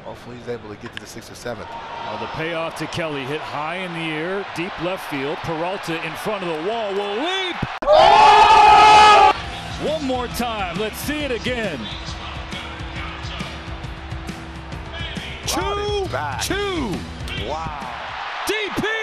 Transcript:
Hopefully he's able to get to the 6th or 7th. Oh, the payoff to Kelly, hit high in the air, deep left field. Peralta in front of the wall will leap. Oh! One more time. Let's see it again. Two. Wow. DP.